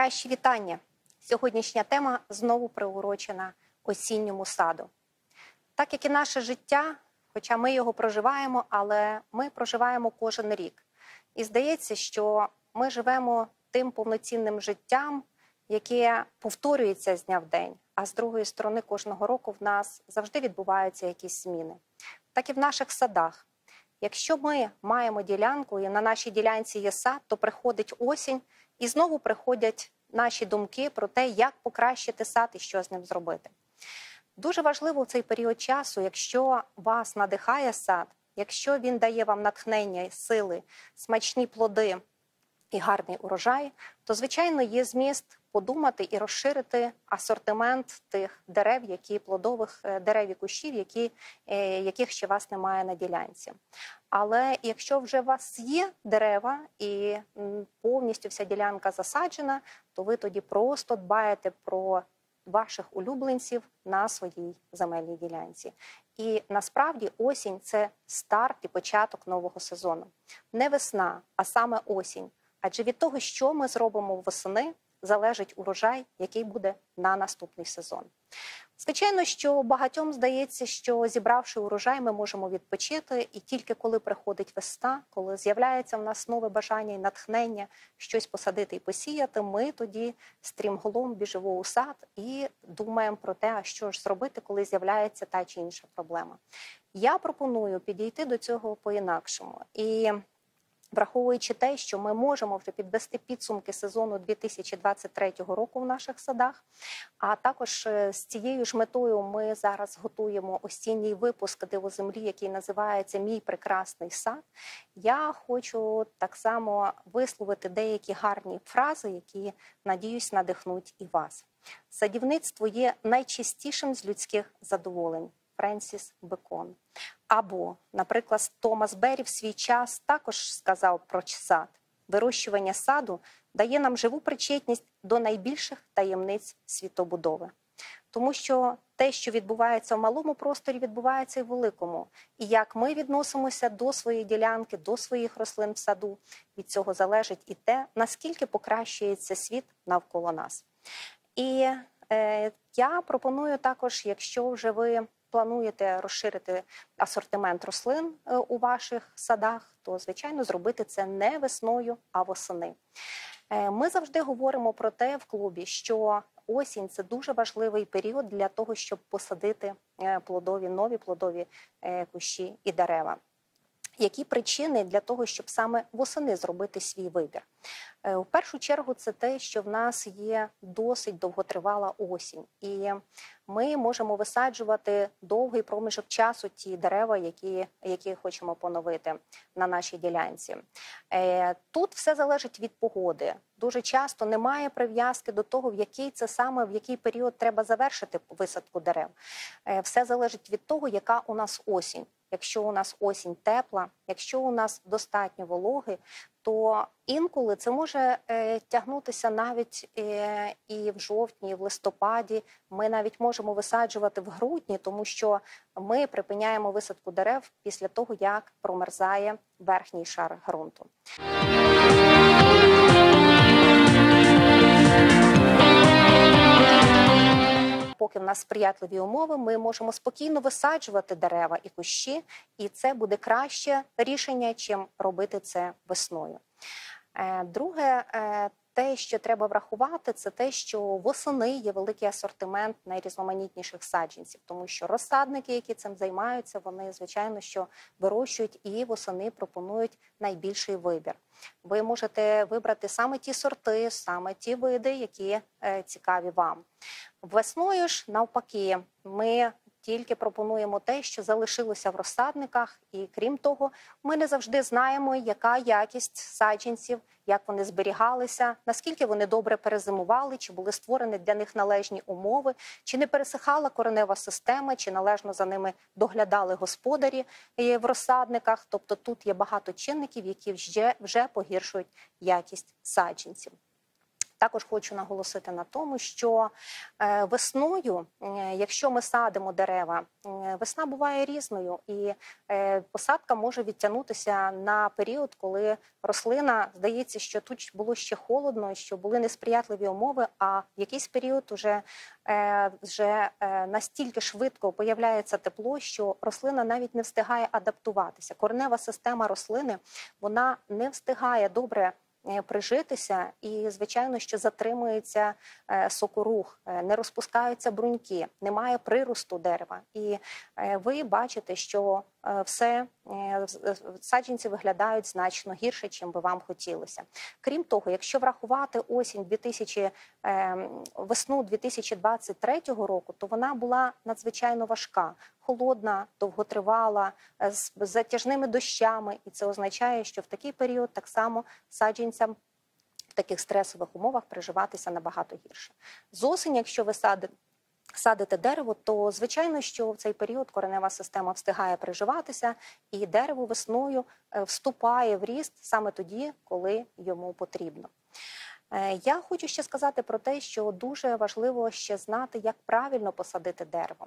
Найкращі вітання! Сьогоднішня тема знову приурочена осінньому саду. Так як і наше життя, хоча ми його проживаємо, але ми проживаємо кожен рік. І здається, що ми живемо тим повноцінним життям, яке повторюється з дня в день, а з другої сторони кожного року в нас завжди відбуваються якісь зміни. Так і в наших садах. Якщо ми маємо ділянку і на нашій ділянці є сад, то приходить осінь і знову приходять наші думки про те, як покращити сад і що з ним зробити. Дуже важливо в цей період часу, якщо вас надихає сад, якщо він дає вам натхнення, сили, смачні плоди і гарний урожай, то, звичайно, є зміст подумати і розширити асортимент тих дерев, плодових дерев і кущів, яких ще вас немає на ділянці. Але якщо вже у вас є дерева і повністю вся ділянка засаджена, то ви тоді просто дбаєте про ваших улюбленців на своїй земельній ділянці. І насправді осінь – це старт і початок нового сезону. Не весна, а саме осінь. Адже від того, що ми зробимо восени, залежить урожай, який буде на наступний сезон. Звичайно, що багатьом здається, що зібравши урожай, ми можемо відпочити, і тільки коли приходить весна, коли з'являється в нас нове бажання і натхнення щось посадити і посіяти, ми тоді стрімголом біжимо у сад і думаємо про те, а що ж зробити, коли з'являється та чи інша проблема. Я пропоную підійти до цього по-інакшому. І враховуючи те, що ми можемо вже підвести підсумки сезону 2023 року в наших садах, а також з цією ж метою ми зараз готуємо осінній випуск «Диво землі», який називається «Мій прекрасний сад». Я хочу так само висловити деякі гарні фрази, які, надіюсь, надихнуть і вас. Садівництво є найчистішим з людських задоволень. Френсіс Бекон. Або, наприклад, Томас Беррі в свій час також сказав про сад. Вирощування саду дає нам живу причетність до найбільших таємниць світобудови. Тому що те, що відбувається в малому просторі, відбувається і в великому. І як ми відносимося до своєї ділянки, до своїх рослин в саду, від цього залежить і те, наскільки покращується світ навколо нас. І я пропоную також, якщо вже ви плануєте розширити асортимент рослин у ваших садах, то, звичайно, зробити це не весною, а восени. Ми завжди говоримо про те в клубі, що осінь – це дуже важливий період для того, щоб посадити нові плодові кущі і дерева. Які причини для того, щоб саме восени зробити свій вибір? В першу чергу це те, що в нас є досить довготривала осінь. І ми можемо висаджувати довгий проміжок часу ті дерева, які хочемо поновити на нашій ділянці. Тут все залежить від погоди. Дуже часто немає прив'язки до того, в який період треба завершити висадку дерев. Все залежить від того, яка у нас осінь. Якщо у нас осінь тепла, якщо у нас достатньо вологи, то інколи це може тягнутися навіть і в жовтні, і в листопаді. Ми навіть можемо висаджувати в грудні, тому що ми припиняємо висадку дерев після того, як промерзає верхній шар ґрунту. Поки в нас сприятливі умови, ми можемо спокійно висаджувати дерева і кущі, і це буде краще рішення, чим робити це весною. Друге, те, що треба врахувати, це те, що восени є великий асортимент найрізноманітніших саджанців, тому що розсадники, які цим займаються, вони, звичайно, що вирощують і восени пропонують найбільший вибір. Ви можете вибрати саме ті сорти, саме ті види, які цікаві вам. Весною ж, навпаки, ми тільки пропонуємо те, що залишилося в розсадниках, і крім того, ми не завжди знаємо, яка якість саджанців, як вони зберігалися, наскільки вони добре перезимували, чи були створені для них належні умови, чи не пересихала коренева система, чи належно за ними доглядали господарі в розсадниках. Тобто тут є багато чинників, які вже погіршують якість саджанців. Також хочу наголосити на тому, що весною, якщо ми садимо дерева, весна буває різною, і посадка може відтягнутися на період, коли рослина, здається, що тут було ще холодно, що були несприятливі умови, а в якийсь період вже настільки швидко появляється тепло, що рослина навіть не встигає адаптуватися. Коренева система рослини, вона не встигає добре прижитися, і, звичайно, що затримується сокорух, не розпускаються бруньки, немає приросту дерева. І ви бачите, що саджанці виглядають значно гірше, чим би вам хотілося. Крім того, якщо врахувати весну 2023 року, то вона була надзвичайно важка, холодна, довготривала, з затяжними дощами. І це означає, що в такий період так само саджанцям в таких стресових умовах приживатися набагато гірше. З осені, якщо ви садите дерево, то, звичайно, що в цей період коренева система встигає приживатися, і дерево весною вступає в ріст саме тоді, коли йому потрібно. Я хочу ще сказати про те, що дуже важливо ще знати, як правильно посадити дерево.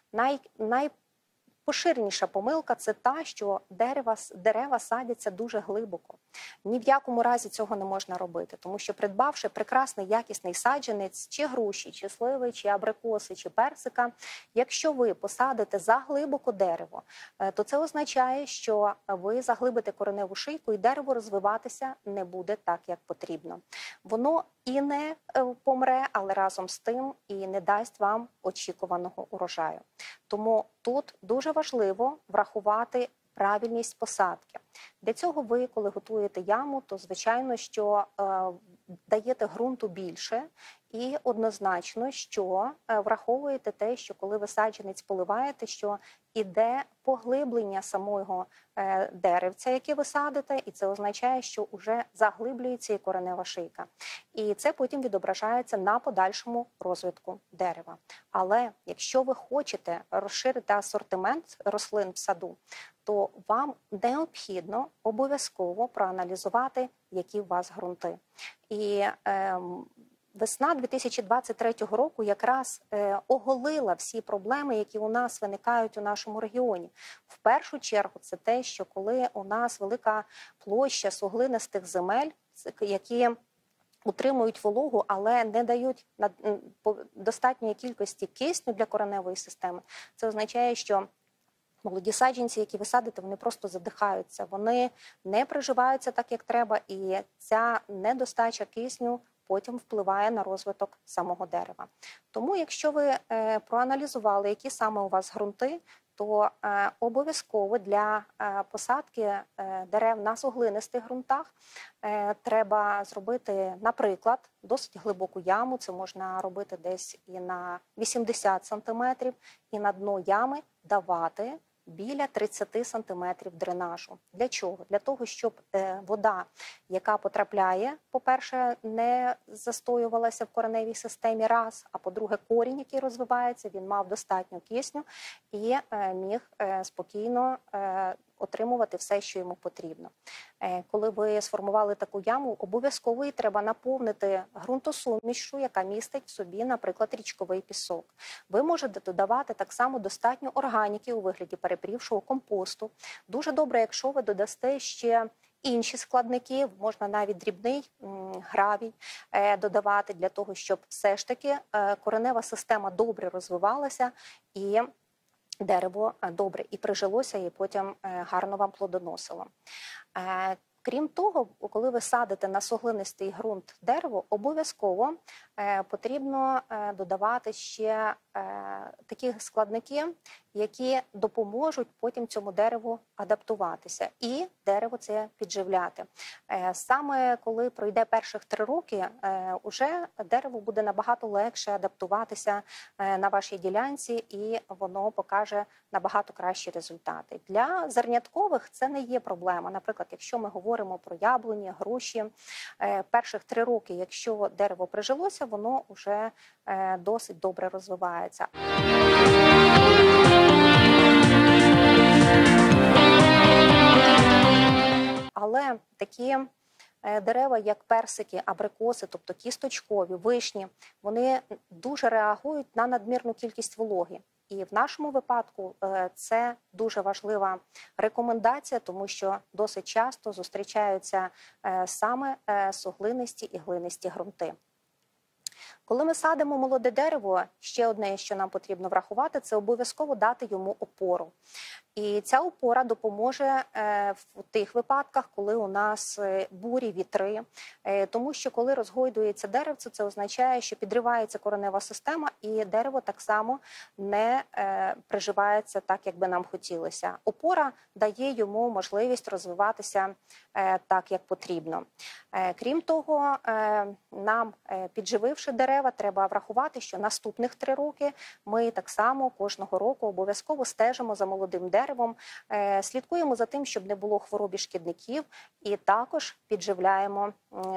Найпоширеніша помилка – це та, що дерева садяться дуже глибоко. Ні в якому разі цього не можна робити, тому що, придбавши прекрасний якісний саджанець, чи груші, чи сливи, чи абрикоси, чи персика, якщо ви посадите заглибоко дерево, то це означає, що ви заглибите кореневу шийку, і дерево розвиватися не буде так, як потрібно. Воно і не помре, але разом з тим і не дасть вам очікуваного урожаю. Тому тут дуже важливо врахувати правильність посадки. Для цього ви, коли готуєте яму, то, звичайно, що даєте ґрунту більше і однозначно, що враховуєте те, що коли ви саджанець поливаєте, що іде поглиблення самого деревця, яке ви садите, і це означає, що вже заглиблюється і коренева шийка. І це потім відображається на подальшому розвитку дерева. Але якщо ви хочете розширити асортимент рослин в саду, то вам необхідно обов'язково проаналізувати, які у вас ґрунти. І весна 2023 року якраз оголила всі проблеми, які у нас виникають у нашому регіоні. В першу чергу це те, що коли у нас велика площа суглинистих земель, які утримують вологу, але не дають достатньої кількості кисню для кореневої системи, це означає, що молоді саджанці, які ви садите, вони просто задихаються, вони не приживаються так, як треба, і ця недостача кисню потім впливає на розвиток самого дерева. Тому, якщо ви проаналізували, які саме у вас ґрунти, то обов'язково для посадки дерев на суглинистих ґрунтах треба зробити, наприклад, досить глибоку яму, це можна робити десь і на 80 см, і на дно ями давати біля 30 см дренажу. Для чого? Для того, щоб вода, яка потрапляє, по-перше, не застоювалася в кореневій системі, раз, а по-друге, корінь, який розвивається, він мав достатньо кисню і міг спокійно отримувати все, що йому потрібно. Коли ви сформували таку яму, обов'язково її треба наповнити ґрунтосумішю, яка містить в собі, наприклад, річковий пісок. Ви можете додавати так само достатньо органіки у вигляді перепрівшого компосту. Дуже добре, якщо ви додасте ще інші складники, можна навіть дрібний гравій додавати для того, щоб все ж таки коренева система добре розвивалася і дерево добре і прижилося, і потім гарно вам плодоносило. Крім того, коли ви садите на суглинистий ґрунт дерево, обов'язково потрібно додавати ще такі складники, які допоможуть потім цьому дереву адаптуватися і дерево це підживляти. Саме коли пройде перших 3 роки, уже дерево буде набагато легше адаптуватися на вашій ділянці і воно покаже набагато кращі результати. Для зерняткових це не є проблема. Наприклад, якщо ми говоримо про яблуні, груші, перших 3 роки, якщо дерево прижилося, воно вже досить добре розвивається. Але такі дерева, як персики, абрикоси, тобто кісточкові, вишні, вони дуже реагують на надмірну кількість вологи. І в нашому випадку це дуже важлива рекомендація, тому що досить часто зустрічаються саме суглинисті і глинисті ґрунти. Коли ми садимо молоде дерево, ще одне, що нам потрібно врахувати, це обов'язково дати йому опору. І ця опора допоможе в тих випадках, коли у нас бурі, вітри. Тому що коли розгойдується деревце, це означає, що підривається коренева система і дерево так само не приживається так, як би нам хотілося. Опора дає йому можливість розвиватися так, як потрібно. Крім того, нам, піджививши дерева, треба врахувати, що наступних 3 роки ми так само кожного року обов'язково стежимо за молодим деревом, слідкуємо за тим, щоб не було хвороб і шкідників, і також підживляємо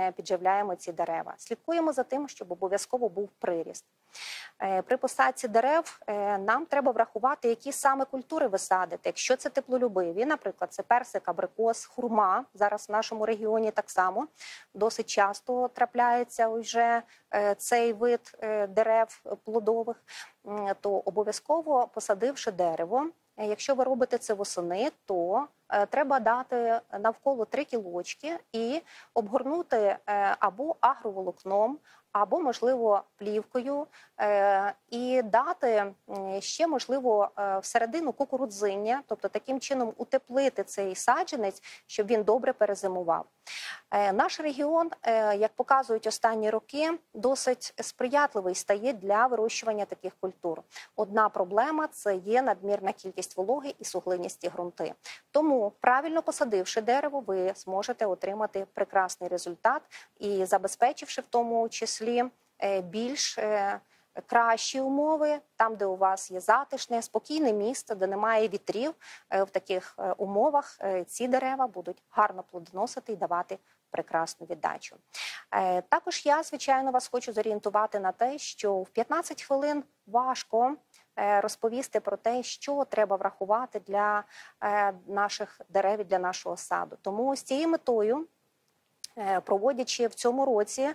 ці дерева. Слідкуємо за тим, щоб обов'язково був приріст. При посадці дерев нам треба врахувати, які саме культури ви садите. Якщо це теплолюбиві, наприклад, це персик, абрикос, хурма, зараз в нашому регіоні так само досить часто трапляється вже цей вид дерев плодових, то обов'язково посадивши дерево, якщо ви робите це восени, то треба дати навколо 3 кілочки і обгорнути або агроволокном, або, можливо, плівкою, і дати ще, можливо, всередину кукурудзиння, тобто таким чином утеплити цей саджанець, щоб він добре перезимував. Наш регіон, як показують останні роки, досить сприятливий стає для вирощування таких культур. Одна проблема – це є надмірна кількість вологи і суглинисті ґрунти. Тому, правильно посадивши дерево, ви зможете отримати прекрасний результат і забезпечивши в тому числі більш кращі умови, там, де у вас є затишне, спокійне місце, де немає вітрів, в таких умовах ці дерева будуть гарно плодоносити і давати прекрасну віддачу. Також я, звичайно, вас хочу зорієнтувати на те, що в 15 хвилин важко розповісти про те, що треба врахувати для наших дерев і для нашого саду. Тому з цією метою, проводячи в цьому році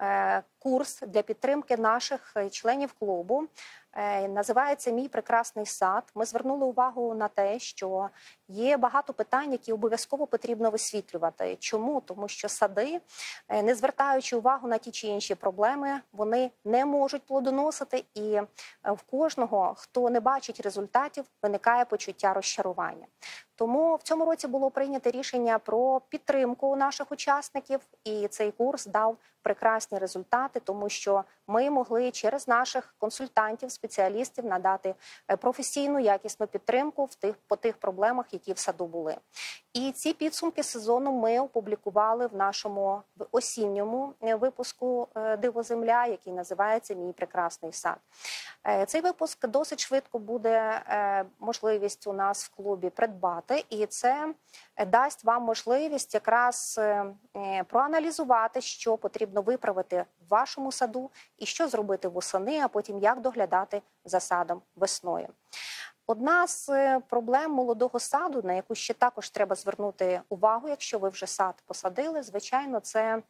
курс для підтримки наших членів клубу, називається «Мій прекрасний сад», ми звернули увагу на те, що є багато питань, які обов'язково потрібно висвітлювати. Чому? Тому що сади, не звертаючи увагу на ті чи інші проблеми, вони не можуть плодоносити, і в кожного, хто не бачить результатів, виникає почуття розчарування. Тому в цьому році було прийнято рішення про підтримку наших учасників, і цей курс дав прекрасні результати, тому що ми могли через наших консультантів, спеціалістів надати професійну, якісну підтримку по тих проблемах, які в саду були. І ці підсумки сезону ми опублікували в нашому осінньому випуску «Диво Земля», який називається «Мій прекрасний сад». Цей випуск досить швидко буде можливість у нас в клубі придбати, і це дасть вам можливість якраз проаналізувати, що потрібно виправити в вашому саду і що зробити восени, а потім як доглядати за садом весною. Одна з проблем молодого саду, на яку ще також треба звернути увагу, якщо ви вже сад посадили, звичайно, це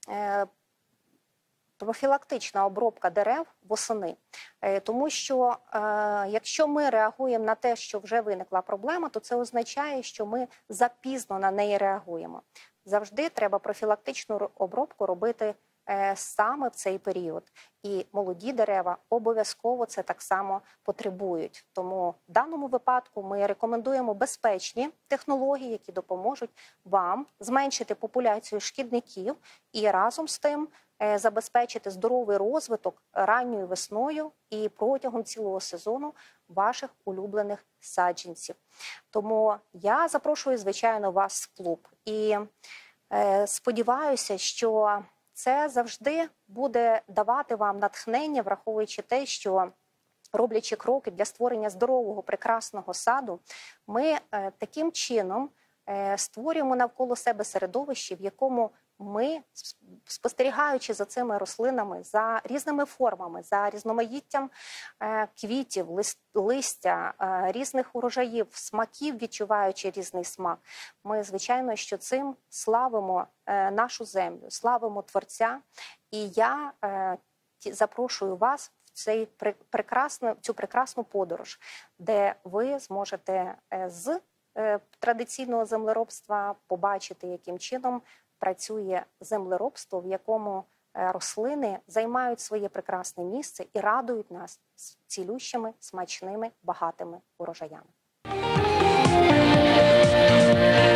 профілактична обробка дерев восени. Тому що якщо ми реагуємо на те, що вже виникла проблема, то це означає, що ми запізно на неї реагуємо. Завжди треба профілактичну обробку робити саме в цей період. І молоді дерева обов'язково це так само потребують. Тому в даному випадку ми рекомендуємо безпечні технології, які допоможуть вам зменшити популяцію шкідників і разом з тим забезпечити здоровий розвиток ранньою весною і протягом цілого сезону ваших улюблених саджанців. Тому я запрошую, звичайно, вас в клуб. І сподіваюся, що це завжди буде давати вам натхнення, враховуючи те, що, роблячи кроки для створення здорового, прекрасного саду, ми таким чином створюємо навколо себе середовище, в якому ми, спостерігаючи за цими рослинами, за різними формами, за різноманіттям квітів, листя, різних урожаїв, смаків, відчуваючи різний смак, ми, звичайно, що цим славимо нашу землю, славимо Творця. І я запрошую вас в цю прекрасну подорож, де ви зможете з традиційного землеробства побачити, яким чином працює землеробство, в якому рослини займають своє прекрасне місце і радують нас цілющими, смачними, багатими урожаями.